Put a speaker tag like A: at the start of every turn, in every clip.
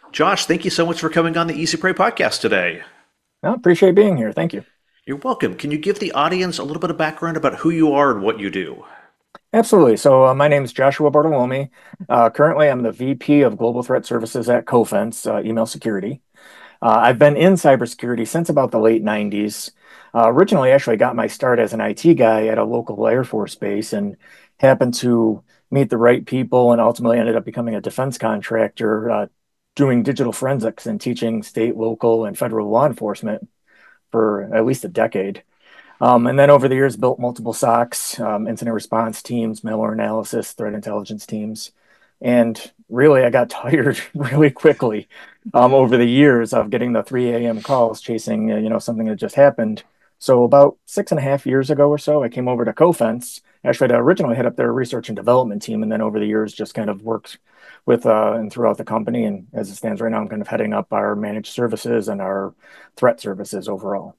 A: Josh, thank you so much for coming on the Easy Pray podcast today.
B: I appreciate being here. Thank you.
A: You're welcome. Can you give the audience a little bit of background about who you are and what you do?
B: Absolutely. So, my name is Joshua Bartolome. Currently, I'm the VP of Global Threat Services at Cofense Email Security. I've been in cybersecurity since about the late 90s. Originally, actually got my start as an IT guy at a local Air Force base and happened to meet the right people and ultimately ended up becoming a defense contractor, doing digital forensics and teaching state, local, and federal law enforcement for at least a decade. And then over the years, built multiple SOCs, incident response teams, malware analysis, threat intelligence teams. And really, I got tired really quickly over the years of getting the 3 a.m. calls chasing, something that just happened. So about 6.5 years ago or so, I came over to Cofense. Actually, I originally head up their research and development team, and then over the years, just kind of worked with and throughout the company. And as it stands right now, I'm kind of heading up our managed services and our threat services overall.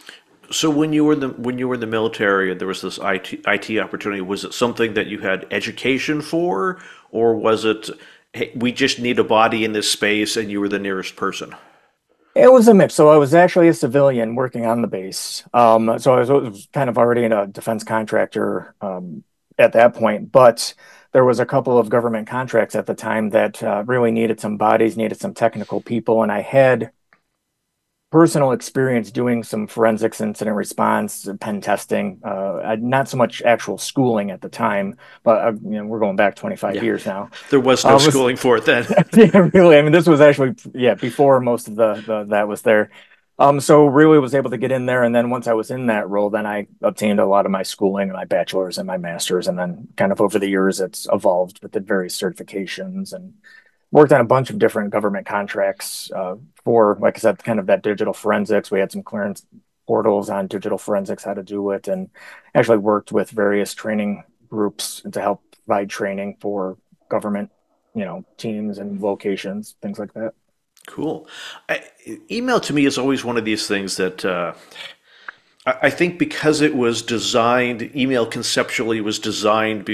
A: So when you were in the military and there was this IT opportunity, was it something that you had education for, or was it, hey, we just need a body in this space and you were the nearest person?
B: It was a mix. So I was actually a civilian working on the base. So I was kind of already in a defense contractor at that point, but there was a couple of government contracts at the time that really needed some bodies, needed some technical people, and I had personal experience doing some forensics, incident response, pen testing. Not so much actual schooling at the time, but we're going back 25
A: Yeah,
B: years now.
A: there was no
B: It was
A: schooling for it then.
B: Yeah, really. I mean, this was actually, yeah, before most of the that was there. So really was able to get in there, and then once I was in that role, then I obtained a lot of my schooling, my bachelor's and my master's, and then kind of over the years, it's evolved with the various certifications and worked on a bunch of different government contracts for, like I said, kind of that digital forensics. We had some clearance portals on digital forensics, how to do it, and actually worked with various training groups to help provide training for government, teams and locations, things like that.
A: Cool. I, Email to me is always one of these things that I think because it was designed, email conceptually was designed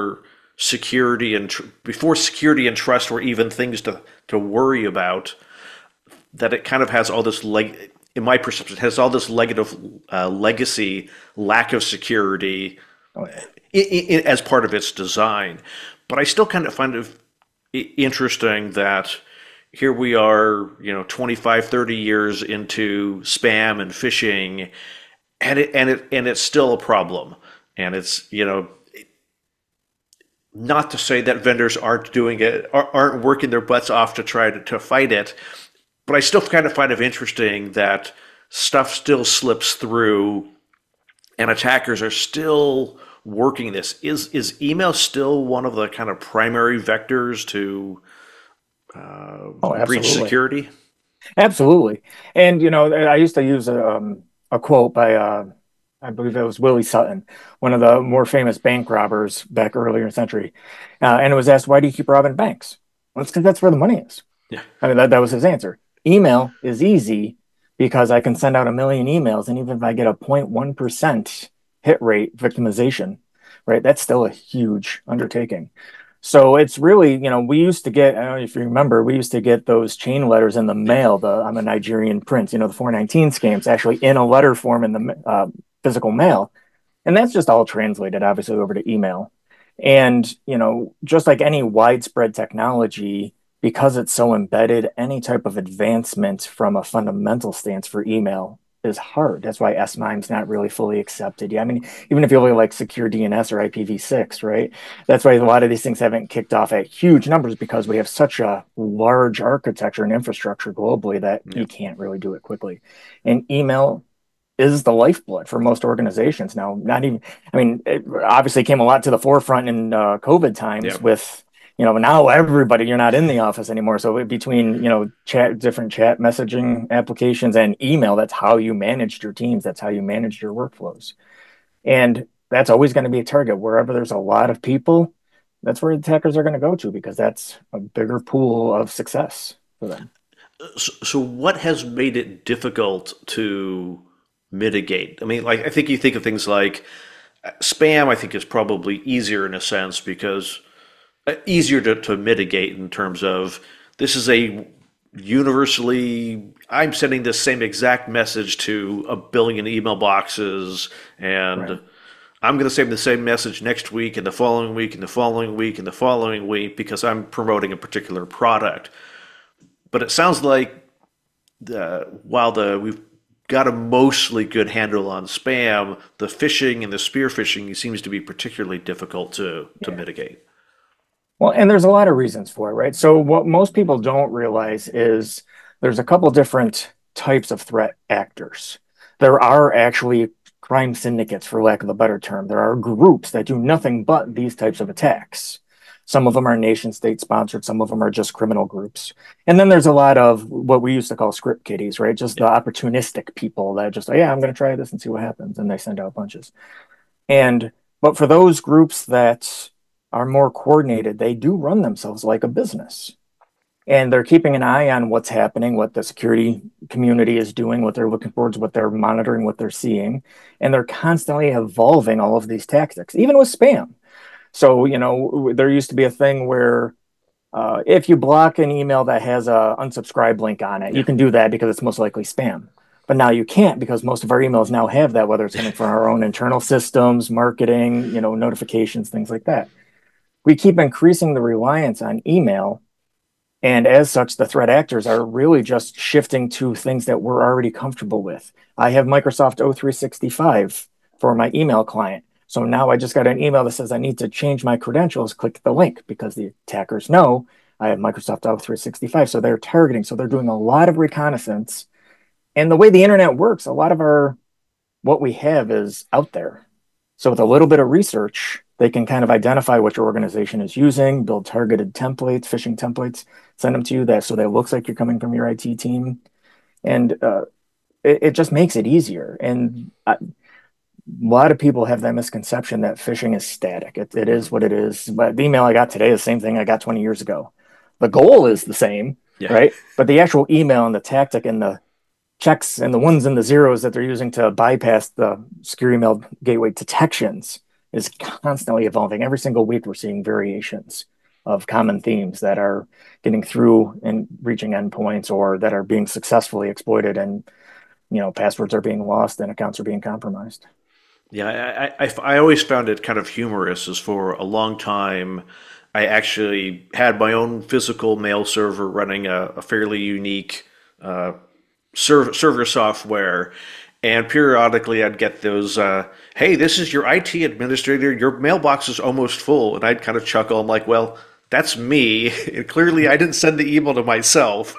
A: before security and trust were even things to worry about. That it kind of has all this in my perception, it has all this legacy lack of security
B: Oh yeah.
A: as part of its design. But I still kind of find it interesting that here we are, 25, 30 years into spam and phishing, and it's still a problem. And it's, not to say that vendors aren't doing it, aren't working their butts off to try to fight it, but I still kind of find it interesting that stuff still slips through and attackers are still working this. Is email still one of the kind of primary vectors to
B: Oh,
A: breach
B: absolutely.
A: security?
B: Absolutely. And, I used to use a quote by, I believe it was Willie Sutton, one of the more famous bank robbers back earlier in the century. And it was asked, why do you keep robbing banks? Well, it's because that's where the money is.
A: Yeah.
B: I mean, that was his answer. Email is easy because I can send out a million emails. And even if I get a 0.1% hit rate victimization, right, that's still a huge undertaking. So it's really, we used to get, I don't know if you remember, we used to get those chain letters in the
A: Yeah.
B: mail, I'm a Nigerian prince, the 419 scams actually in a letter form in the physical mail. And that's just all translated, obviously, over to email. And, just like any widespread technology, because it's so embedded, any type of advancement from a fundamental stance for email is hard. That's why S/MIME's not really fully accepted. Yeah, I mean, even if you look at like secure DNS or IPv6, right? That's why a lot of these things haven't kicked off at huge numbers because we have such a large architecture and infrastructure globally that
A: Yeah.
B: you can't really do it quickly. And email is the lifeblood for most organizations now. Not even, I mean, it obviously came a lot to the forefront in COVID
A: Yeah.
B: times with, now everybody, you're not in the office anymore. So between, different chat messaging applications and email, that's how you managed your teams. That's how you managed your workflows. And that's always going to be a target. Wherever there's a lot of people, that's where attackers are going to go to because that's a bigger pool of success for them.
A: So what has made it difficult to mitigate? I mean, like I think you think of things like spam. I think is probably easier in a sense because easier to mitigate in terms of this is a universally, I'm sending this same exact message to a billion email boxes,
B: Right.
A: and I'm going to send the same message next week and the following week and the following week and the following week because I'm promoting a particular product. But it sounds like while the we've got a mostly good handle on spam, the phishing and the spear phishing seems to be particularly difficult to
B: Yeah.
A: mitigate.
B: Well, and there's a lot of reasons for it, right? So what most people don't realize is there's a couple different types of threat actors. There are actually crime syndicates, for lack of a better term. There are groups that do nothing but these types of attacks. Some of them are nation state sponsored, some of them are just criminal groups. And then there's a lot of what we used to call script kiddies, right? Just the
A: Yeah.
B: opportunistic people that just, oh, yeah, I'm going to try this and see what happens. And they send out bunches. And but for those groups that are more coordinated, they do run themselves like a business. And they're keeping an eye on what's happening, what the security community is doing, what they're looking towards, what they're monitoring, what they're seeing. And they're constantly evolving all of these tactics, even with spam. So, there used to be a thing where if you block an email that has a unsubscribe link on it, you
A: Yeah.
B: can do that because it's most likely spam. But now you can't because most of our emails now have that, whether it's coming from our own internal systems, marketing, notifications, things like that. We keep increasing the reliance on email. And as such, the threat actors are really just shifting to things that we're already comfortable with. I have Microsoft O365 for my email client. So now I just got an email that says I need to change my credentials. Click the link because the attackers know I have Microsoft O365. So they're targeting. So they're doing a lot of reconnaissance. And the way the internet works, a lot of what we have is out there. So with a little bit of research, they can kind of identify what your organization is using, build targeted templates, phishing templates, send them to you that so that it looks like you're coming from your IT team, and it just makes it easier. And a lot of people have that misconception that phishing is static. It is
A: Mhm.
B: what it is. But the email I got today is the same thing I got 20 years ago. The goal is the same,
A: Yeah.
B: right? But the actual email and the tactic and the checks and the ones and the zeros that they're using to bypass the secure email gateway detections is constantly evolving. Every single week, we're seeing variations of common themes that are getting through and reaching endpoints or that are being successfully exploited, and passwords are being lost and accounts are being compromised.
A: Yeah, I always found it kind of humorous as for a long time I actually had my own physical mail server running a fairly unique server software, and periodically I'd get those, hey, this is your IT administrator, your mailbox is almost full, and I'd kind of chuckle. I'm like, well, that's me. And clearly I didn't send the email to myself.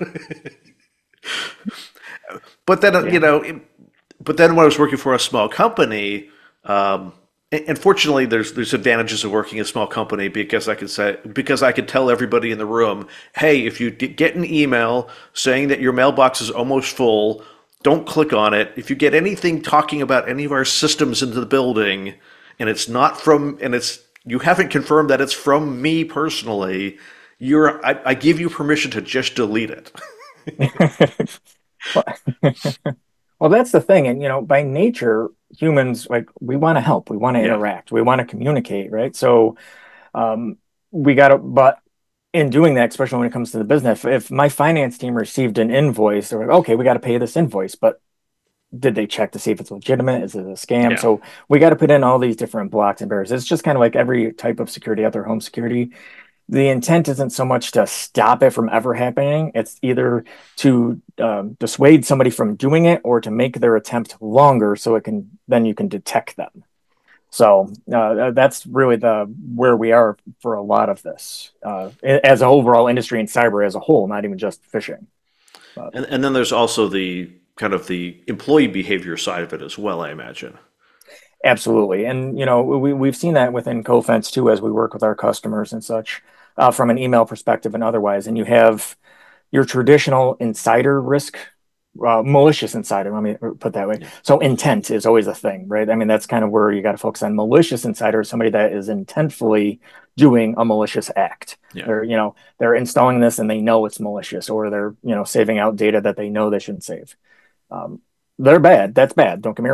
A: But then,
B: Yeah.
A: but then when I was working for a small company, and fortunately, there's advantages of working in a small company because I could tell everybody in the room, hey, if you get an email saying that your mailbox is almost full, don't click on it. If you get anything talking about any of our systems into the building, and it's not from and it's you haven't confirmed that it's from me personally, I give you permission to just delete it.
B: Well, well, that's the thing. And, by nature, humans, like, we want to help, we want to
A: Yeah,
B: interact, we want to communicate, right? So, um, but in doing that, especially when it comes to the business, if my finance team received an invoice, they're like, okay, we got to pay this invoice, but did they check to see if it's legitimate? Is it a scam?
A: yeah.
B: So we got to put in all these different blocks and barriers. It's just kind of like every type of security out there, home security. The intent isn't so much to stop it from ever happening. It's either to dissuade somebody from doing it or to make their attempt longer so then you can detect them. So that's really the where we are for a lot of this as an overall industry in cyber as a whole, not even just phishing. But
A: And then there's also the kind of the employee behavior side of it as well, I imagine.
B: absolutely, and we've seen that within Cofense too, as we work with our customers and such, from an email perspective and otherwise. And you have your traditional insider risk, malicious insider, let me put that way.
A: Yeah,
B: So intent is always a thing, right? I mean, that's kind of where you got to focus on. Malicious insider is somebody that is intentfully doing a malicious act.
A: yeah.
B: They're installing this and they know it's malicious, or they're, saving out data that they know they shouldn't save. Um, they're bad. That's bad. Don't get me wrong.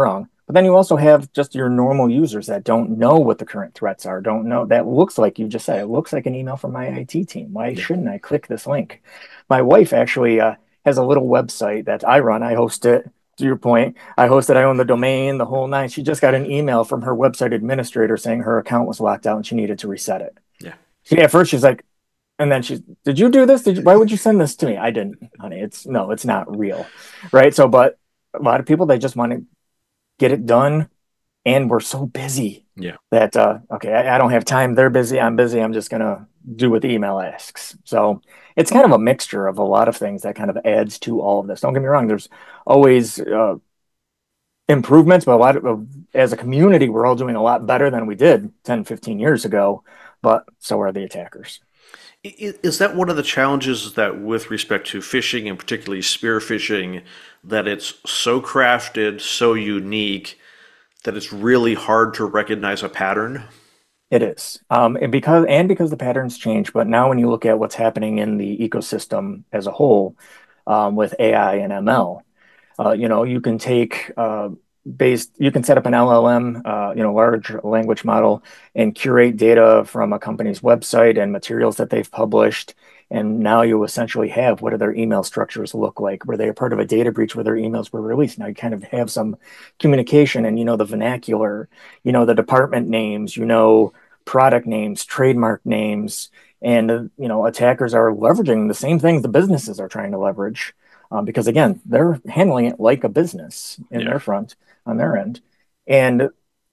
B: But then you also have just your normal users that don't know what the current threats are, don't know. That looks like you just said, it looks like an email from my IT team. Why
A: Yeah.
B: shouldn't I click this link? My wife actually has a little website that I run. I host it. To your point, I host it. I own the domain, the whole nine. She just got an email from her website administrator saying her account was locked out and she needed to reset it.
A: Yeah.
B: She at first she's like, and then she's, did you do this? Why would you send this to me? I didn't, honey. It's no, it's not real, right? So, but a lot of people they just want to get it done, and we're so busy
A: Yeah.
B: that okay, I don't have time. They're busy. I'm busy. I'm just gonna do what the email asks. So it's kind of a mixture of a lot of things that kind of adds to all of this. Don't get me wrong. There's always improvements, but a lot of as a community, we're all doing a lot better than we did 10, 15 years ago. But so are the attackers.
A: Is that one of the challenges that, with respect to phishing and particularly spear phishing, that it's so crafted, so unique that it's really hard to recognize a pattern?
B: It is. Because the patterns change, but now when you look at what's happening in the ecosystem as a whole, with AI and ML, you can take you can set up an LLM, large language model, and curate data from a company's website and materials that they've published. And now you essentially have what do their email structures look like? Were they a part of a data breach where their emails were released? Now you kind of have some communication and the vernacular, the department names, product names, trademark names, and attackers are leveraging the same things the businesses are trying to leverage because again, they're handling it like a business in
A: Yeah.
B: their front on their end, and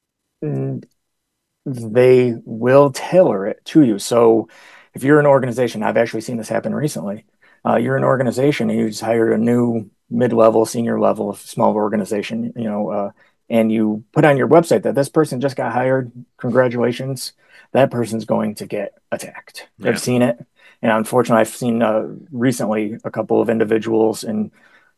B: they will tailor it to you. So if you're an organization, I've actually seen this happen recently. You're an organization and you just hired a new mid-level, senior level of small organization, and you put on your website that this person just got hired. Congratulations. That person's going to get attacked. I've
A: Yeah.
B: seen it. And unfortunately, I've seen recently a couple of individuals and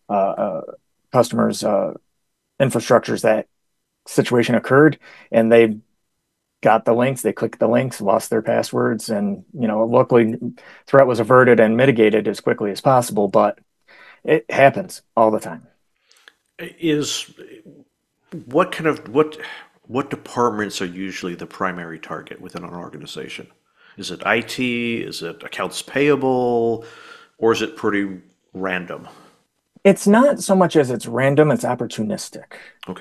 B: customers, infrastructures that situation occurred and they got the links, they clicked the links, lost their passwords, and luckily threat was averted and mitigated as quickly as possible, but it happens all the time.
A: Is what kind of what departments are usually the primary target within an organization? Is it IT? Is it accounts payable? Or is it pretty random?
B: It's not so much as it's random, it's opportunistic.
A: Okay.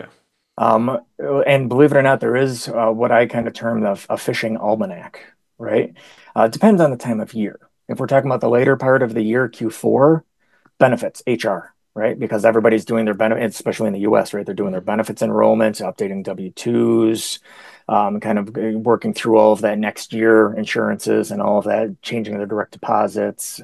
B: And believe it or not, there is what I kind of term a phishing almanac, right? It depends on the time of year. If we're talking about the later part of the year, Q4, benefits, HR, right? Because everybody's doing their benefits, especially in the US, right? They're doing their
A: Mhm.
B: benefits enrollments, updating W-2s, kind of working through all of that next year insurances and all of that, changing their direct deposits.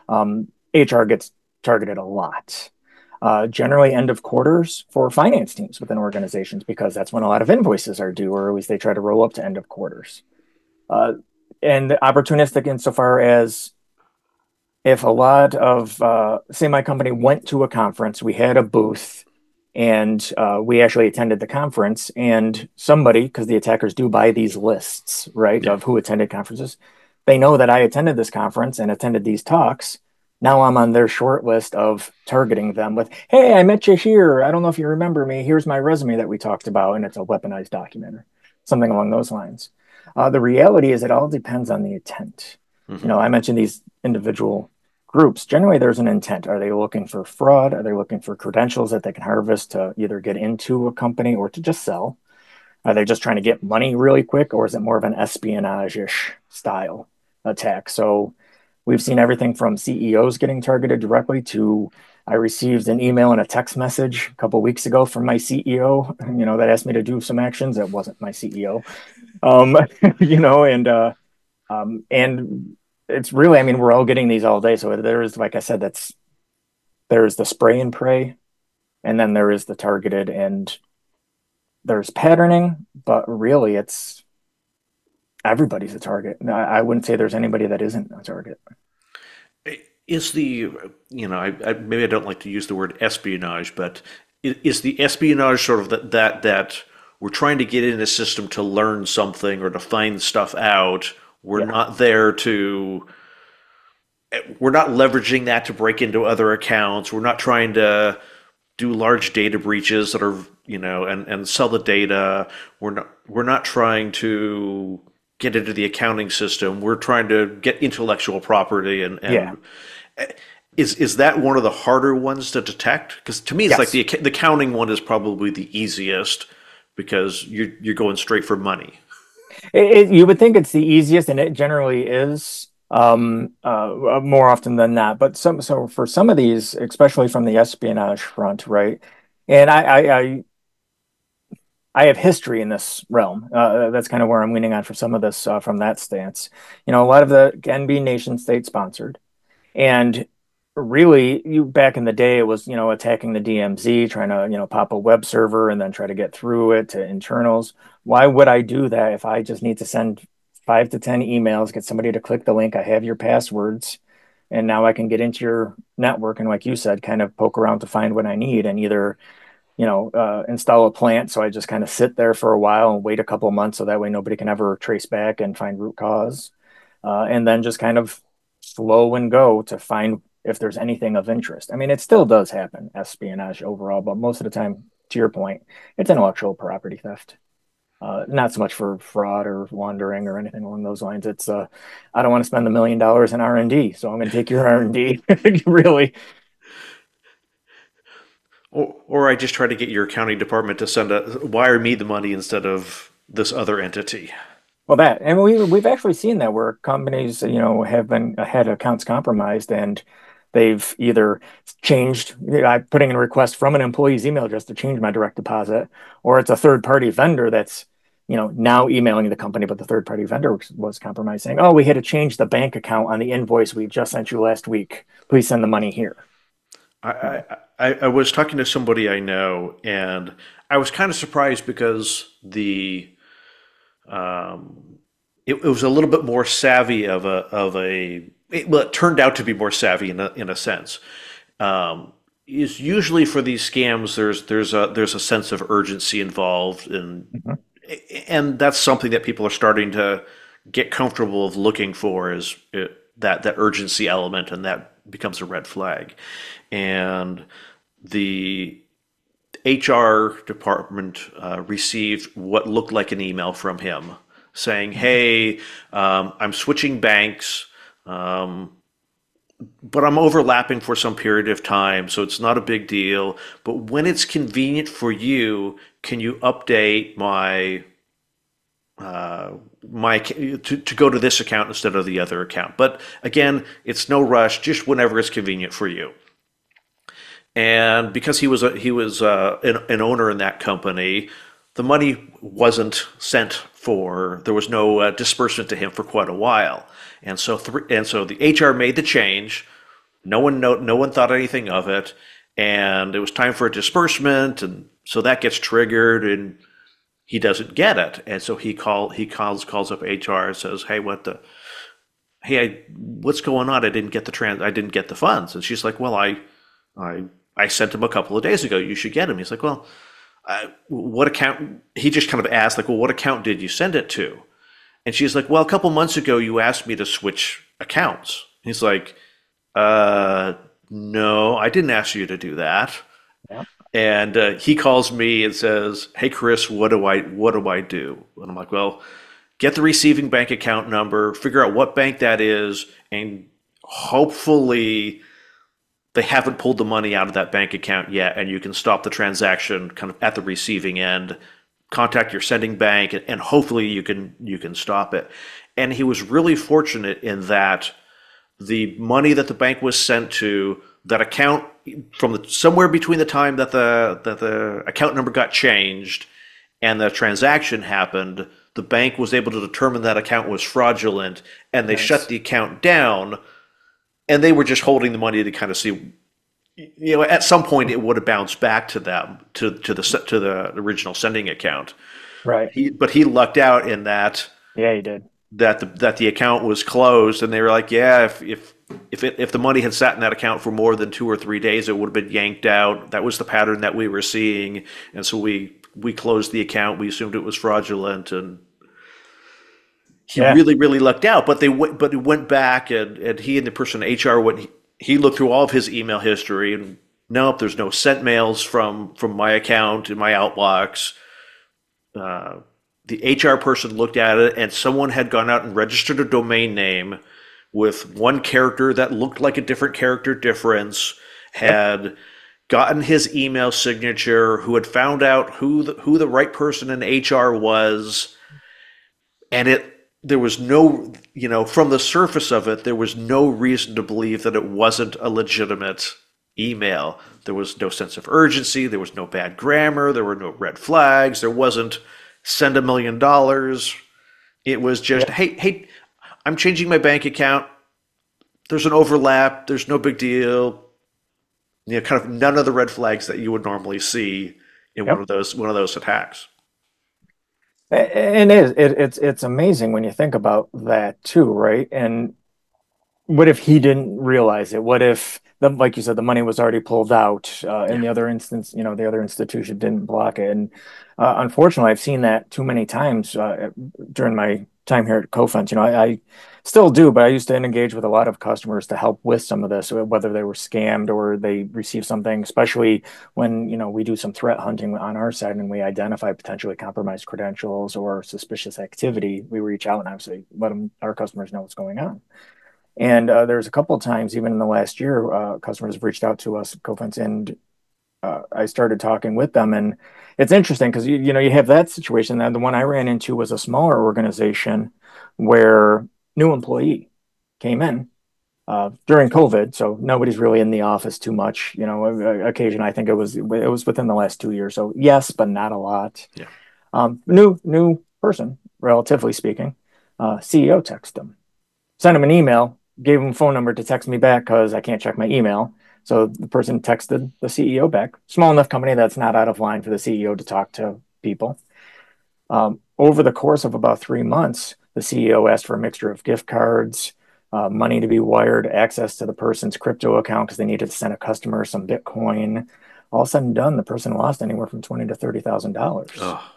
B: HR gets targeted a lot. Generally, end of quarters for finance teams within organizations because that's when a lot of invoices are due, or at least they try to roll up to end of quarters. Uh, and opportunistic insofar as if a lot of, say, my company went to a conference, we had a booth, and we actually attended the conference, and somebody, because the attackers do buy these lists, right,
A: Yeah.
B: of who attended conferences, they know that I attended this conference and attended these talks. Now I'm on their short list of targeting them with, hey, I met you here. I don't know if you remember me. Here's my resume that we talked about, and it's a weaponized document or something along those lines. The reality is it all depends on the intent.
A: Hmm.
B: I mentioned these individual groups. Generally, there's an intent. Are they looking for fraud? Are they looking for credentials that they can harvest to either get into a company or to just sell? Are they just trying to get money really quick, or is it more of an espionage-ish style attack? So we've seen everything from CEOs getting targeted directly to I received an email and a text message a couple of weeks ago from my CEO, that asked me to do some actions. That wasn't my CEO. Um, and it's really, I mean, we're all getting these all day. So there is, like I said, there's the spray and pray, and then there is the targeted, and there's patterning, but really it's everybody's a target. I wouldn't say there's anybody that isn't a target.
A: Is the, maybe I don't like to use the word espionage, but is the espionage sort of that we're trying to get in a system to learn something or to find stuff out? We're
B: Yeah.
A: not there to, we're not leveraging that to break into other accounts. We're not trying to do large data breaches that are, and sell the data. We're not trying to get into the accounting system. We're trying to get intellectual property
B: Yeah.
A: and is that one of the harder ones to detect? Because to me, it's like
B: Yes.
A: the accounting one is probably the easiest because you're going straight for money.
B: You would think it's the easiest, and it generally is, more often than not. But so for some of these, especially from the espionage front, right? And I have history in this realm. That's kind of where I'm leaning on for some of this, from that stance. A lot of the can be nation state sponsored. And really, you back in the day, it was, attacking the DMZ, trying to, pop a web server and then try to get through it to internals. Why would I do that if I just need to send 5 to 10 emails, get somebody to click the link, I have your passwords, and now I can get into your network and, like you said, kind of poke around to find what I need and either, install a plant. So I just kind of sit there for a while and wait a couple of months so that way nobody can ever trace back and find root cause. And then just kind of slow and go to find if there's anything of interest. I mean, it still does happen, espionage overall, but most of the time, to your point, it's intellectual property theft. Not so much for fraud or laundering or anything along those lines. It's I don't want to spend $1 million in R&D, so I'm going to take your R&D. Really.
A: Or I just try to get your accounting department to wire me the money instead of this other entity.
B: Well, that, and we've actually seen that where companies, have been had accounts compromised, and they've either changed, I'm putting in a request from an employee's email address to change my direct deposit, or it's a third party vendor that's, now emailing the company, but the third party vendor was compromised, saying, "Oh, we had to change the bank account on the invoice we just sent you last week. Please send the money here."
A: I,
B: You know,
A: I was talking to somebody I know, and I was kind of surprised because it was a little bit more savvy well, it turned out to be more savvy in a sense. Is usually for these scams, there's a sense of urgency involved,
B: Mhm.
A: and that's something that people are starting to get comfortable of looking for is that urgency element, and that becomes a red flag. And the HR department received what looked like an email from him saying, "Hey, I'm switching banks, um, but I'm overlapping for some period of time, so it's not a big deal. But when it's convenient for you, can you update to go to this account instead of the other account? But again, it's no rush, just whenever it's convenient for you." And because he was an owner in that company, the money wasn't sent for. There was no disbursement to him for quite a while, and so the HR made the change. No one thought anything of it, and it was time for a disbursement, and so that gets triggered, and he doesn't get it, and so he calls up HR and says, "Hey, what's going on? I didn't get the funds." And she's like, "Well, I I sent him a couple of days ago. You should get him." He's like, "Well, what account?" He just kind of asked, like, "Well, what account did you send it to?" And she's like, "Well, a couple months ago, you asked me to switch accounts." He's like, no, I didn't ask you to do that."
B: Yeah.
A: And he calls me and says, "Hey, Chris, what do I do?" And I'm like, "Well, get the receiving bank account number, figure out what bank that is, and hopefully they haven't pulled the money out of that bank account yet, and you can stop the transaction kind of at the receiving end. Contact your sending bank, and hopefully you can stop it." And he was really fortunate in that the money that the bank was sent to, that account, somewhere between the time that the account number got changed and the transaction happened, the bank was able to determine that account was fraudulent, and they shut
B: Nice.
A: the account down, and they were just holding the money to kind of see, at some point it would have bounced back to them, to the original sending account.
B: Right.
A: But he lucked out in that
B: Yeah, you did.
A: the account was closed, and they were like, "Yeah, if the money had sat in that account for more than 2 or 3 days, it would have been yanked out. That was the pattern that we were seeing, and so we closed the account. We assumed it was fraudulent." And he
B: Yeah.
A: really lucked out. But he went back, and he and the person in HR went. He looked through all of his email history and nope, there's no sent mails from my account in my outbox. Uh, the HR person looked at it, and someone had gone out and registered a domain name with one character that looked like a different character difference,
B: Yep.
A: had gotten his email signature, who had found out who the right person in HR was, and there was no, from the surface of it, there was no reason to believe that it wasn't a legitimate email. There was no sense of urgency, there was no bad grammar, there were no red flags, there wasn't send $1 million. It was just,
B: Yep.
A: hey, I'm changing my bank account. There's an overlap, there's no big deal. Kind of none of the red flags that you would normally see in
B: Yep.
A: one of those attacks.
B: And it's amazing when you think about that too, right? And what if he didn't realize it? What if, like you said, the money was already pulled out,
A: Yeah.
B: and the other instance, the other institution didn't block it? And unfortunately, I've seen that too many times during my time here at Cofense. I still do, but I used to engage with a lot of customers to help with some of this, whether they were scammed or they received something, especially when, we do some threat hunting on our side and we identify potentially compromised credentials or suspicious activity. We reach out and obviously let our customers know what's going on. And there's a couple of times, even in the last year, customers have reached out to us at Cofense, and I started talking with them. And it's interesting because you have that situation. And the one I ran into was a smaller organization where new employee came in during COVID, so nobody's really in the office too much. Occasion I think it was within the last 2 years. So yes, but not a lot.
A: Yeah.
B: New person, relatively speaking. CEO texted them, sent him an email, gave him a phone number to text me back because I can't check my email. So the person texted the CEO back. Small enough company that's not out of line for the CEO to talk to people. Over the course of about 3 months, the CEO asked for a mixture of gift cards, money to be wired, access to the person's crypto account because they needed to send a customer some Bitcoin. All said and done, the person lost anywhere from $20,000 to $30,000.
A: Oh,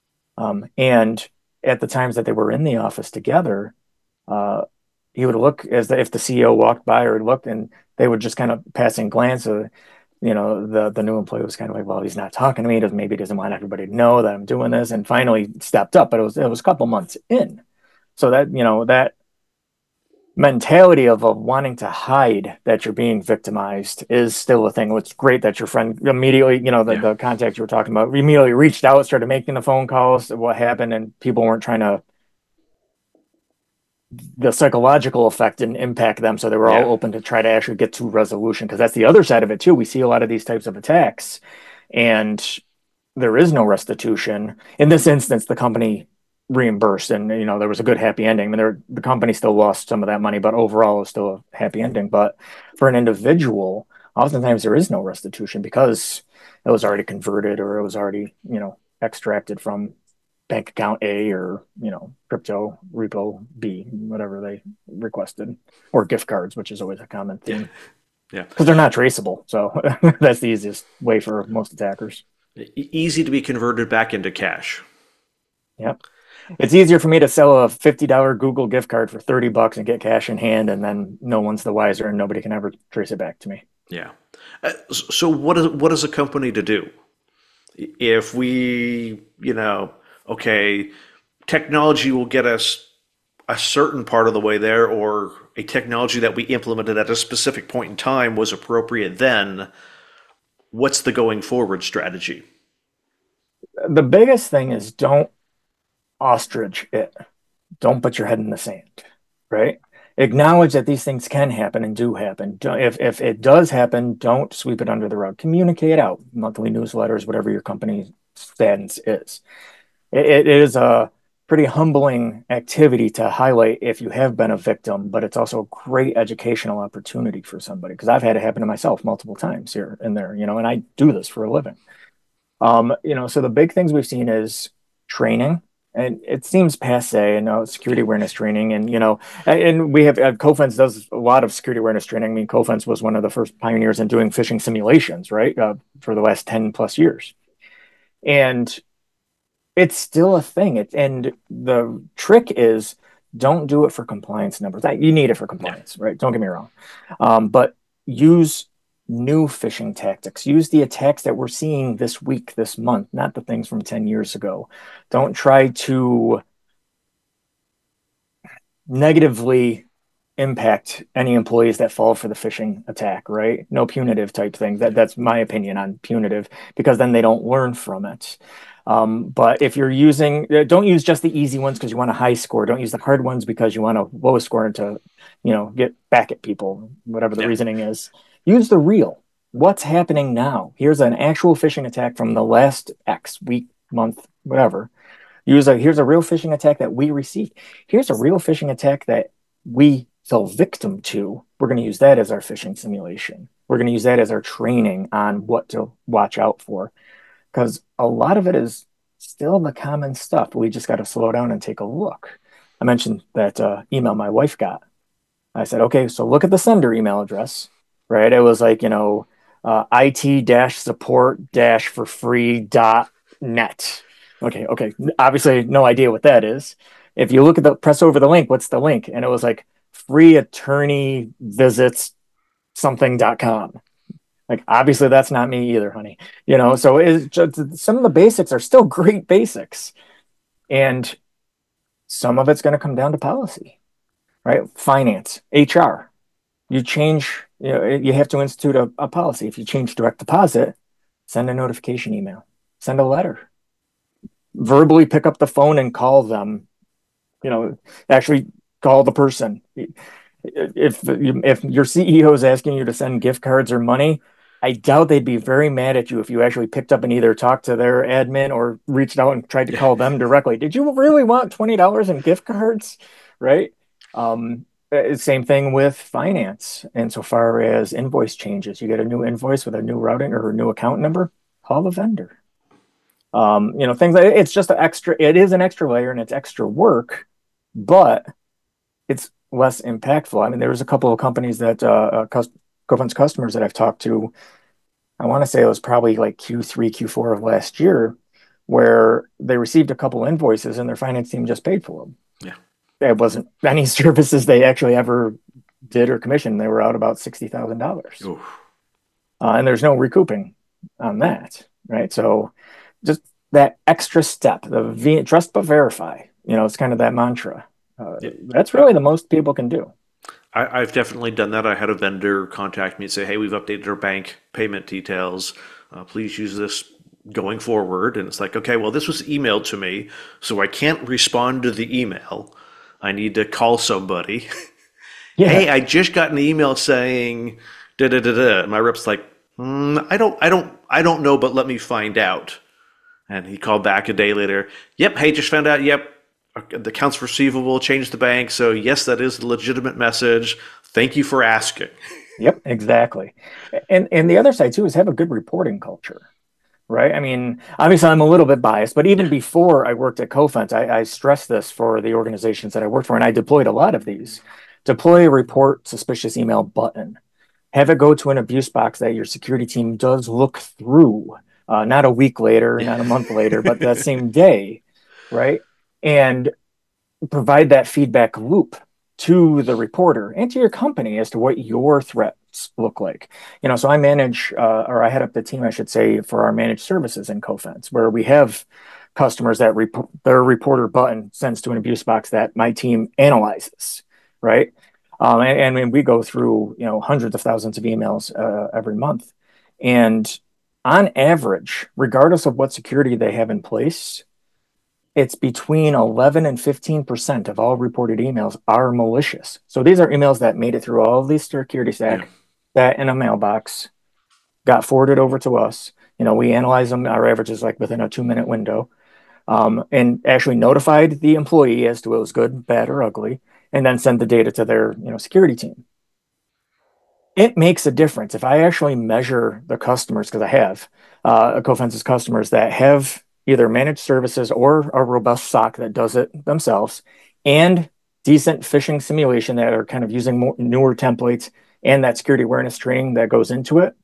B: And at the times that they were in the office together, uh, he would look as if the CEO walked by or looked, and they would just kind of passing glance of, the new employee was kind of like, well, he's not talking to me. Maybe he doesn't want everybody to know that I'm doing this. And finally stepped up, but it was a couple months in. So that mentality of wanting to hide that you're being victimized is still a thing. It's great that your friend immediately,
A: yeah.
B: the contact you were talking about, immediately reached out, started making the phone calls, what happened, and people weren't trying to the psychological effect didn't impact them, so they were
A: Yeah.
B: all open to try to actually get to resolution. Because that's the other side of it too. We see a lot of these types of attacks, and there is no restitution. In this instance, the company reimbursed, and there was a good happy ending. I mean, the company still lost some of that money, but overall, it was still a happy ending. But for an individual, oftentimes there is no restitution because it was already converted or it was already extracted from bank account A or crypto repo B, whatever they requested, or gift cards, which is always a common
A: Yeah.
B: theme
A: Yeah.
B: because they're not traceable. So that's the easiest way for most attackers.
A: Easy to be converted back into cash.
B: Yep. It's easier for me to sell a $50 Google gift card for $30 and get cash in hand, and then no one's the wiser and nobody can ever trace it back to me.
A: Yeah. So what is a company to do if we, okay, technology will get us a certain part of the way there, or a technology that we implemented at a specific point in time was appropriate then. What's the going forward strategy?
B: The biggest thing is don't ostrich it. Don't put your head in the sand, right? Acknowledge that these things can happen and do happen. If it does happen, don't sweep it under the rug. Communicate out, monthly newsletters, whatever your company stance is. It is a pretty humbling activity to highlight if you have been a victim, but it's also a great educational opportunity for somebody because I've had it happen to myself multiple times here and there, and I do this for a living. So the big things we've seen is training, and it seems passe, security awareness training, and we have Cofense does a lot of security awareness training. I mean, Cofense was one of the first pioneers in doing phishing simulations, right, for the last 10 plus years, and it's still a thing. And the trick is don't do it for compliance numbers. You need it for
A: Yeah.
B: compliance, right? Don't get me wrong, but use new phishing tactics. Use the attacks that we're seeing this week, this month, not the things from 10 years ago. Don't try to negatively impact any employees that fall for the phishing attack, right? No punitive type thing. That's my opinion on punitive, because then they don't learn from it. But if you're using, don't use just the easy ones because you want a high score. Don't use the hard ones because you want a low score and to, get back at people, whatever the
A: Yeah.
B: reasoning is. Use the real. What's happening now? Here's an actual phishing attack from the last X week, month, whatever. Here's a real phishing attack that we received. Here's a real phishing attack that we fell victim to. We're going to use that as our phishing simulation. We're going to use that as our training on what to watch out for, because a lot of it is still the common stuff. We just got to slow down and take a look. I mentioned that email my wife got. I said, okay, so look at the sender email address, right? It was like, it-support- for free.net. Okay. Obviously, no idea what that is. If you look at press over the link, what's the link? And it was like free attorney visits something.com. Like, obviously, that's not me either, honey. So it's just, some of the basics are still great basics. And some of it's going to come down to policy, right? Finance, HR. You have to institute a policy. If you change direct deposit, send a notification email, send a letter, verbally pick up the phone and call them, actually call the person. If your CEO is asking you to send gift cards or money, I doubt they'd be very mad at you if you actually picked up and either talked to their admin or reached out and tried to call them directly. Did you really want $20 in gift cards? Right? Same thing with finance. Insofar as invoice changes, you get a new invoice with a new routing or a new account number, call the vendor. Things like it is an extra layer and it's extra work, but it's less impactful. I mean, there was a couple of companies that Cofen's customers that I've talked to. I want to say it was probably like Q3, Q4 of last year, where they received a couple invoices and their finance team just paid for them.
A: Yeah.
B: It wasn't any services they actually ever did or commissioned. They were out about $60,000. And there's no recouping on that, right? So just that extra step, trust but verify, it's kind of that mantra. That's really the most people can do.
A: I've definitely done that. I had a vendor contact me and say, "Hey, we've updated our bank payment details. Please use this going forward." And it's like, okay, well, this was emailed to me, so I can't respond to the email. I need to call somebody.
B: Yeah.
A: Hey, I just got an email saying da da da da. My rep's like, I don't know, but let me find out. And he called back a day later. Yep, hey, just found out. Yep, the accounts receivable changed the bank. So yes, that is a legitimate message. Thank you for asking.
B: Yep, exactly. And the other side too is have a good reporting culture, right? I mean, obviously I'm a little bit biased, but even before I worked at Cofense, I stressed this for the organizations that I worked for, and I deployed a lot of these. Deploy a report suspicious email button. Have it go to an abuse box that your security team does look through, not a week later, not a month later, but that same day, right? And provide that feedback loop to the reporter and to your company as to what your threats look like. So I manage, or I head up the team, I should say, for our managed services in Cofense, where we have customers that their reporter button sends to an abuse box that my team analyzes, right? And we go through, hundreds of thousands of emails every month. And on average, regardless of what security they have in place, it's between 11 and 15% of all reported emails are malicious. So these are emails that made it through all of these security stack, that in a mailbox, got forwarded over to us. We analyze them. Our average is like within a 2-minute window, and actually notified the employee as to it was good, bad, or ugly, and then send the data to their security team. It makes a difference. If I actually measure the customers, because I have Cofense's customers that have either managed services or a robust SOC that does it themselves, and decent phishing simulation that are kind of using newer templates and that security awareness training that goes into it,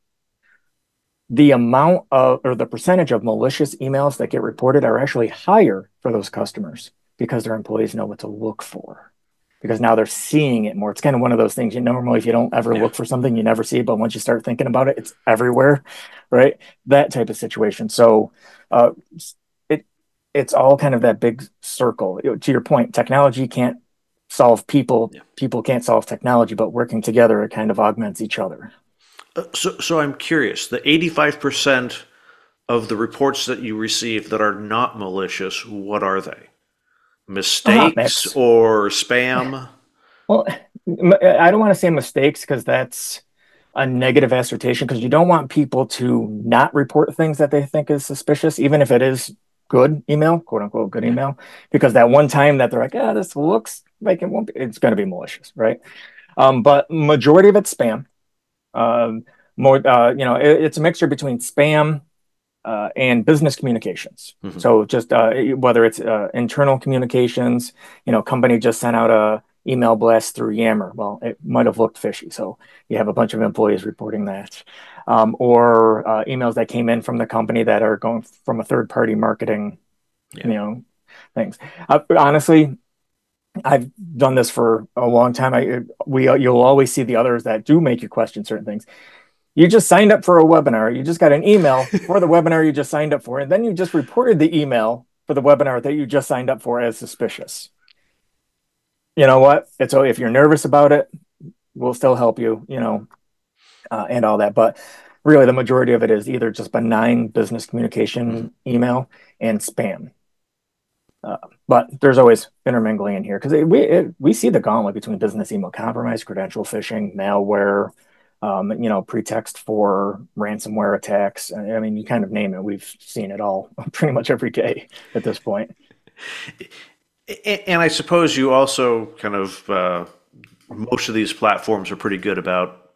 B: the amount of, or the percentage of malicious emails that get reported are actually higher for those customers because their employees know what to look for. because now they're seeing it more. It's kind of one of those things, normally if you don't ever
A: Yeah.
B: look for something, you never see it, but once you start thinking about it, it's everywhere, right? That type of situation. So uh, it it's all kind of that big circle. To your point, technology can't solve people,
A: Yeah.
B: people can't solve technology, but working together, it kind of augments each other.
A: So I'm curious. The 85% of the reports that you receive that are not malicious, what are they?
B: A hot
A: Mistakes
B: mix.
A: or spam?
B: Well, I don't want to say mistakes because that's a negative assertion because you don't want people to not report things that they think is suspicious, even if it is good email, quote unquote good
A: Yeah.
B: email, because that one time that they're like, yeah, this looks like it won't be, it's going to be malicious, right? But majority of it's spam. Um, more, it's a mixture between spam and business communications.
A: Hmm.
B: So just whether it's internal communications, company just sent out a email blast through Yammer. Well, it might have looked fishy, so you have a bunch of employees reporting that, or emails that came in from the company that are going from a third party marketing,
A: Yeah.
B: you know, things. Honestly, I've done this for a long time. You'll always see the others that do make you question certain things. You just signed up for a webinar. You just got an email for the webinar you just signed up for, and then you just reported the email for the webinar that you just signed up for as suspicious. You know what? It's if you're nervous about it, we'll still help you, and all that. But really, the majority of it is either just benign business
A: Hmm.
B: communication email and spam. Uh, but there's always intermingling in here because we see the gauntlet between business email compromise, credential phishing, malware, pretext for ransomware attacks. I mean, you kind of name it. We've seen it all pretty much every day at this point.
A: And I suppose you also kind of most of these platforms are pretty good about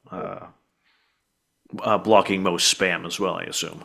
A: blocking most spam as well, I assume.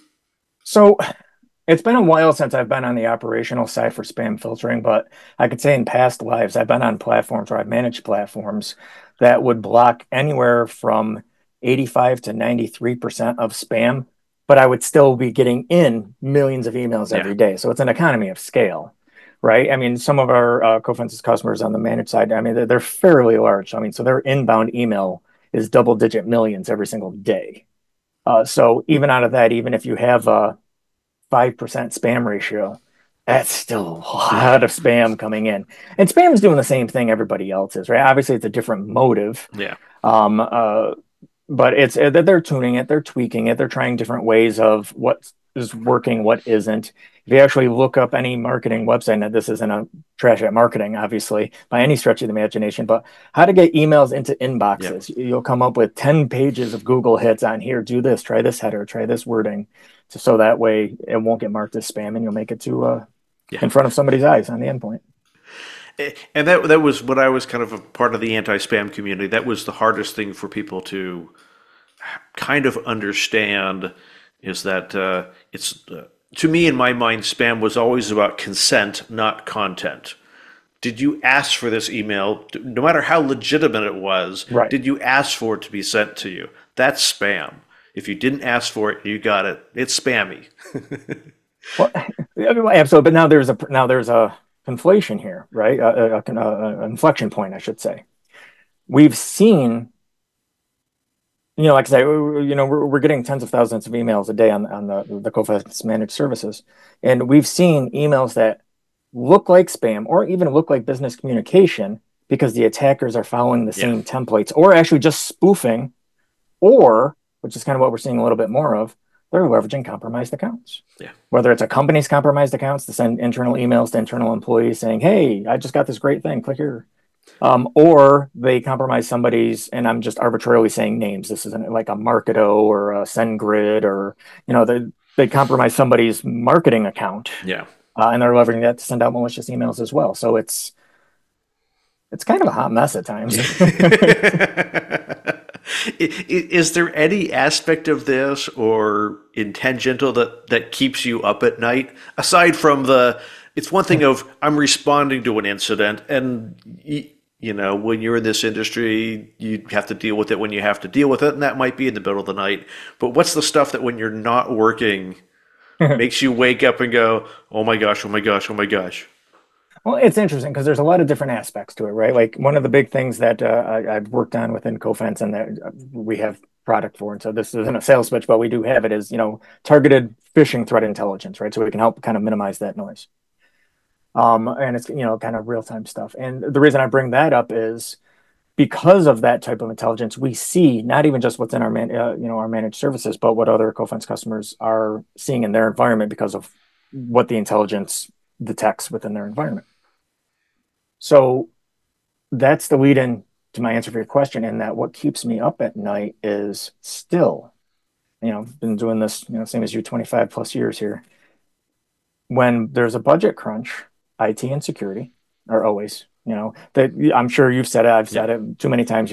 B: So it's been a while since I've been on the operational side for spam filtering, but I could say in past lives, I've been on platforms or I've managed platforms that would block anywhere from 85 to 93% of spam, but I would still be getting in millions of emails
A: Yeah.
B: every day. So it's an economy of scale, right? I mean, some of our Cofensis customers on the managed side, I mean, they're fairly large. I mean, so their inbound email is double digit millions every single day. So even out of that, even if you have a 5% spam ratio, that's still a
A: Yeah.
B: lot of spam coming in. And spam is doing the same thing everybody else is, right? Obviously, it's a different motive.
A: Yeah.
B: Um, uh, but it's they're tuning it, they're tweaking it, they're trying different ways of what is working, what isn't. If you actually look up any marketing website, and this isn't a trash at marketing, obviously, by any stretch of the imagination, but how to get emails into
A: Yeah.
B: inboxes. You'll come up with 10 pages of Google hits on here, do this, try this header, try this wording, so that way it won't get marked as spam and you'll make it to
A: Yeah.
B: in front of somebody's eyes on the endpoint.
A: And that was when I was kind of a part of the anti-spam community. That was the hardest thing for people to kind of understand is that it's to me in my mind, spam was always about consent, not content. Did you ask for this email? No matter how legitimate it was,
B: Right.
A: did you ask for it to be sent to you? That's spam. If you didn't ask for it, you got it. It's spammy.
B: Well, absolutely. But now there's a conflation here, right? An inflection point, I should say. We've seen, like I say, we're getting tens of thousands of emails a day on the Cofacts managed services, and we've seen emails that look like spam or even look like business communication because the attackers are following the
A: Yeah.
B: same templates or actually just spoofing, or which is kind of what we're seeing a little bit more of, they're leveraging compromised accounts.
A: Yeah.
B: Whether it's a company's compromised accounts to send internal emails to internal employees saying, "Hey, I just got this great thing. Click here." Or they compromise somebody's, and I'm just arbitrarily saying names. This isn't like a Marketo or a SendGrid, or they compromise somebody's marketing account,
A: Yeah.
B: and they're leveraging that to send out malicious emails as well. So it's kind of a hot mess at times.
A: Is there any aspect of this or intentional that keeps you up at night aside from it's one thing of I'm responding to an incident and when you're in this industry you have to deal with it when you have to deal with it and that might be in the middle of the night, but what's the stuff that when you're not working makes you wake up and go, oh my gosh, oh my gosh, oh my gosh?
B: Well, it's interesting because there's a lot of different aspects to it, right? Like one of the big things that I've worked on within Cofense and that we have product for, and so this isn't a sales pitch, but we do have it is, targeted phishing threat intelligence, right? So we can help kind of minimize that noise. And it's, kind of real-time stuff. And the reason I bring that up is because of that type of intelligence, we see not even just what's in our managed services, but what other Cofense customers are seeing in their environment because of what the intelligence detects within their environment. So that's the lead in to my answer for your question, in that what keeps me up at night is still, been doing this, same as you, 25 plus years here. When there's a budget crunch, IT and security are always, that I'm sure you've said it, I've
A: Yeah.
B: said it too many times,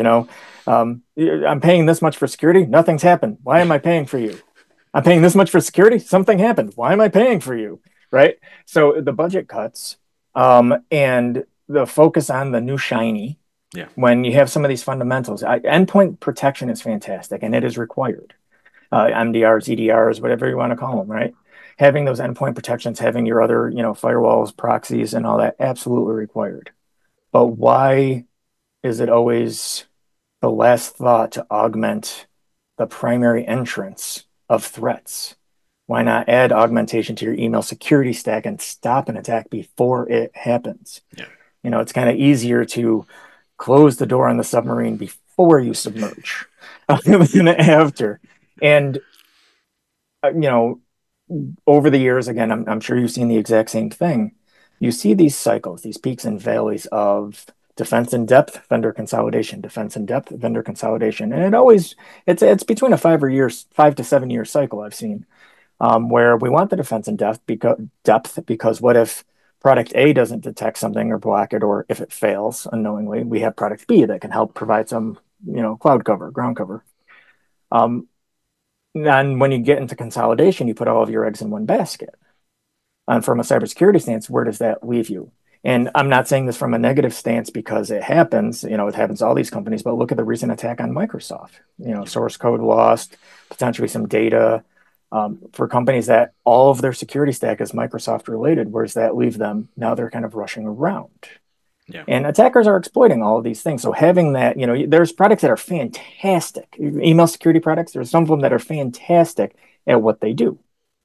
B: I'm paying this much for security, nothing's happened. Why am I paying for you? I'm paying this much for security, something happened. Why am I paying for you? Right? So the budget cuts, and the focus on the new shiny,
A: Yeah.
B: when you have some of these fundamentals, endpoint protection is fantastic and it is required. MDRs, EDRs, whatever you want to call them, right? Having those endpoint protections, having your other, firewalls, proxies, and all that, absolutely required. But why is it always the last thought to augment the primary entrance of threats? Why not add augmentation to your email security stack and stop an attack before it happens?
A: Yeah.
B: It's kind of easier to close the door on the submarine before you submerge than after. And, uh, you know, over the years, again, I'm sure you've seen the exact same thing. You see these cycles, these peaks and valleys of defense in depth, vendor consolidation, defense in depth, vendor consolidation, and it's between a 5 to 7 year cycle I've seen, where we want the defense in depth because what if product A doesn't detect something or block it, or if it fails unknowingly, we have product B that can help provide some cloud cover, ground cover. Um, and when you get into consolidation, you put all of your eggs in one basket. And from a cybersecurity stance, where does that leave you? And I'm not saying this from a negative stance because it happens, it happens to all these companies, but look at the recent attack on Microsoft, source code lost, potentially some data. For companies that all of their security stack is Microsoft related, where does that leave them? Now they're kind of rushing around.
A: Yeah.
B: And attackers are exploiting all of these things. So having that, there's products that are fantastic, email security products. There's some of them that are fantastic at what they do.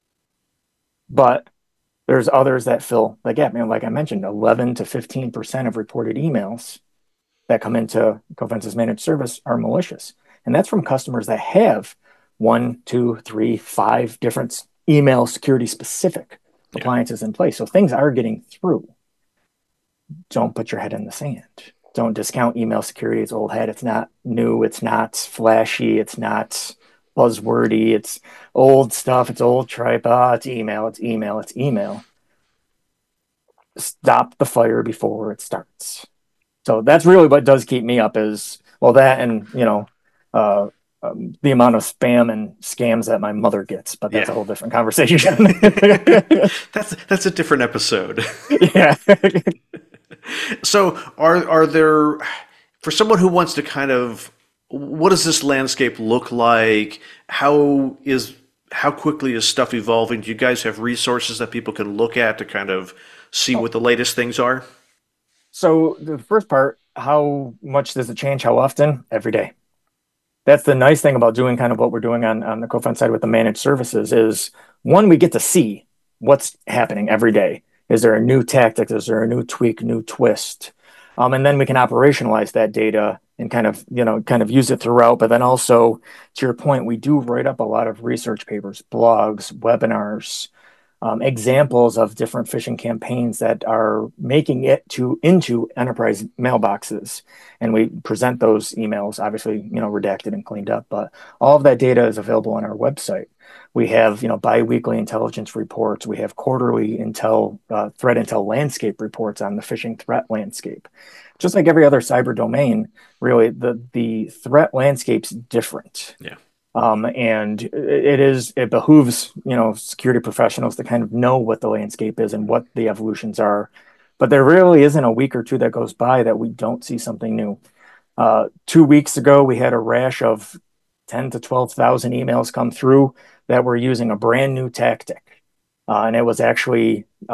B: But there's others that fill the gap. Like I mentioned, 11 to 15% of reported emails that come into Cofense's managed service are malicious. And that's from customers that have one, two, three, five different email security specific
A: Yeah.
B: appliances in place. So things are getting through. Don't put your head in the sand. Don't discount email security. It's old hat. It's not new. It's not flashy. It's not buzzwordy. It's old stuff. It's old tripe. It's email. It's email. It's email. Stop the fire before it starts. So that's really what does keep me up is, well, that and, uh, the amount of spam and scams that my mother gets, but that's
A: Yeah.
B: a whole different conversation.
A: That's a different episode.
B: Yeah.
A: So are there, for someone who wants to kind of, what does this landscape look like? How quickly is stuff evolving? Do you guys have resources that people can look at to kind of see what the latest things are?
B: So the first part, how much does it change? How often? Every day. That's the nice thing about doing kind of what we're doing on the Cofense side with the managed services is, one, we get to see what's happening every day. Is there a new tactic? Is there a new tweak, new twist? And then we can operationalize that data and kind of use it throughout. But then also, to your point, we do write up a lot of research papers, blogs, webinars, examples of different phishing campaigns that are making it into enterprise mailboxes, and we present those emails, obviously, redacted and cleaned up. But all of that data is available on our website. We have, biweekly intelligence reports. We have quarterly threat intel landscape reports on the phishing threat landscape. Just like every other cyber domain, really, the threat landscape's different.
A: Yeah.
B: And it behooves, security professionals to kind of know what the landscape is and what the evolutions are. But there really isn't a week or two that goes by that we don't see something new. 2 weeks ago, we had a rash of 10 to 12,000 emails come through that were using a brand new tactic. And it was actually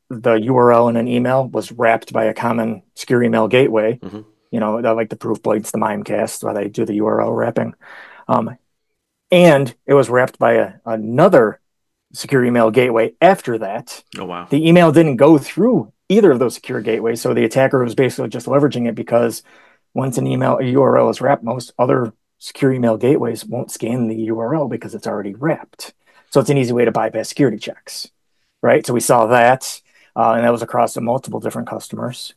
B: the URL in an email was wrapped by a common secure email gateway.
A: Hmm.
B: Like the Proofpoints, the Mimecast, where they do the URL wrapping. Um, and it was wrapped by another secure email gateway after that.
A: Oh, wow.
B: The email didn't go through either of those secure gateways. So the attacker was basically just leveraging it because once an email, a URL is wrapped, most other secure email gateways won't scan the URL because it's already wrapped. So it's an easy way to bypass security checks, right? So we saw that, and that was across multiple different customers.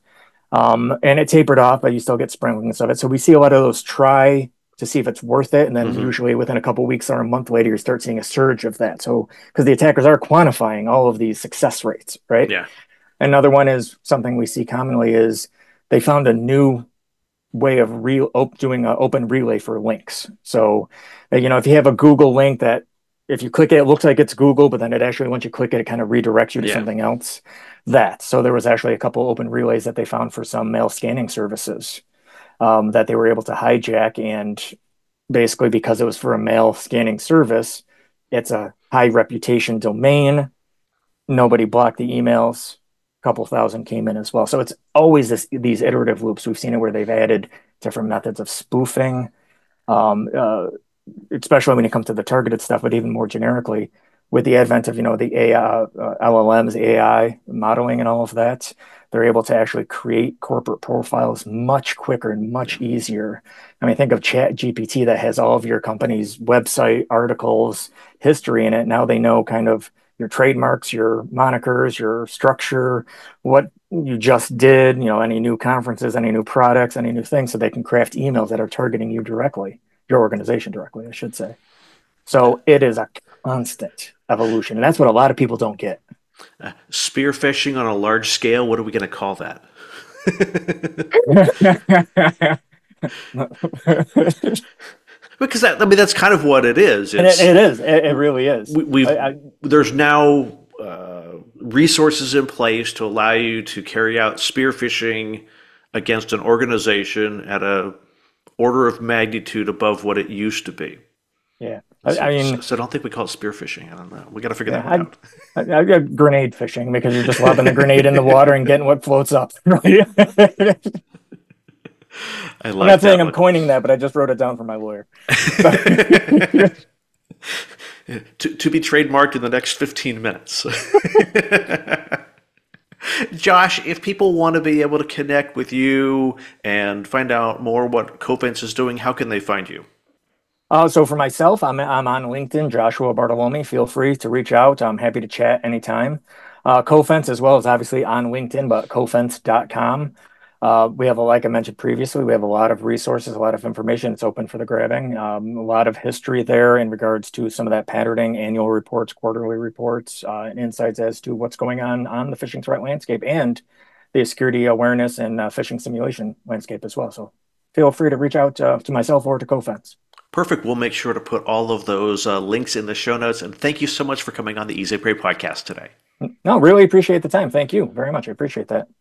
B: And it tapered off, but you still get sprinklings of it. So we see a lot of those try to see if it's worth it. And then
A: Hmm.
B: usually within a couple of weeks or a month later, you start seeing a surge of that. So because the attackers are quantifying all of these success rates, right?
A: Yeah.
B: Another one is something we see commonly is they found a new way of doing an open relay for links. So, if you have a Google link that if you click it, it looks like it's Google, but then it actually, once you click it, it kind of redirects you to
A: Yeah.
B: something else. So there was actually a couple open relays that they found for some mail scanning services that they were able to hijack. And basically, because it was for a mail scanning service, it's a high reputation domain. Nobody blocked the emails. A couple thousand came in as well. So it's always these iterative loops. We've seen it where they've added different methods of spoofing, um, uh, especially when it comes to the targeted stuff, but even more generically, with the advent of the AI, LLMs, AI modeling, and all of that, they're able to actually create corporate profiles much quicker and much
A: Yeah.
B: easier. I mean, think of Chat GPT that has all of your company's website articles, history in it. Now they know kind of your trademarks, your monikers, your structure, what you just did, any new conferences, any new products, any new things, so they can craft emails that are targeting you directly, your organization directly, I should say. So it is a constant evolution. And that's what a lot of people don't get.
A: Spear phishing on a large scale. What are we going to call that? Because that, I mean, that's kind of what it is.
B: And it,
A: It's
B: it is. It really is.
A: we've
B: I,
A: there's now resources in place to allow you to carry out spear phishing against an organization at a order of magnitude above what it used to be.
B: yeah.
A: So,
B: I mean,
A: so I don't think we call it spear phishing. I don't know. We got to figure that
B: yeah,
A: one out.
B: I got grenade fishing because you're just lobbing a grenade in the water and getting what floats up. Right?
A: I
B: I'm
A: like
B: not saying
A: that
B: I'm
A: one.
B: coining that, but I just wrote it down for my lawyer.
A: To be trademarked in the next 15 minutes. Josh, if people want to be able to connect with you and find out more what Cofence is doing, how can they find you?
B: So for myself, I'm on LinkedIn, Joshua Bartolome. Feel free to reach out. I'm happy to chat anytime. Cofence as well is obviously on LinkedIn, but cofence.com. We have, like I mentioned previously, we have a lot of resources, a lot of information. It's open for the grabbing. A lot of history there in regards to some of that patterning, annual reports, quarterly reports, and insights as to what's going on the phishing threat landscape and the security awareness and phishing simulation landscape as well. So feel free to reach out to myself or to Cofence.
A: Perfect. We'll make sure to put all of those links in the show notes. And thank you so much for coming on the Easy Prey podcast today.
B: No, really appreciate the time. Thank you very much. I appreciate that.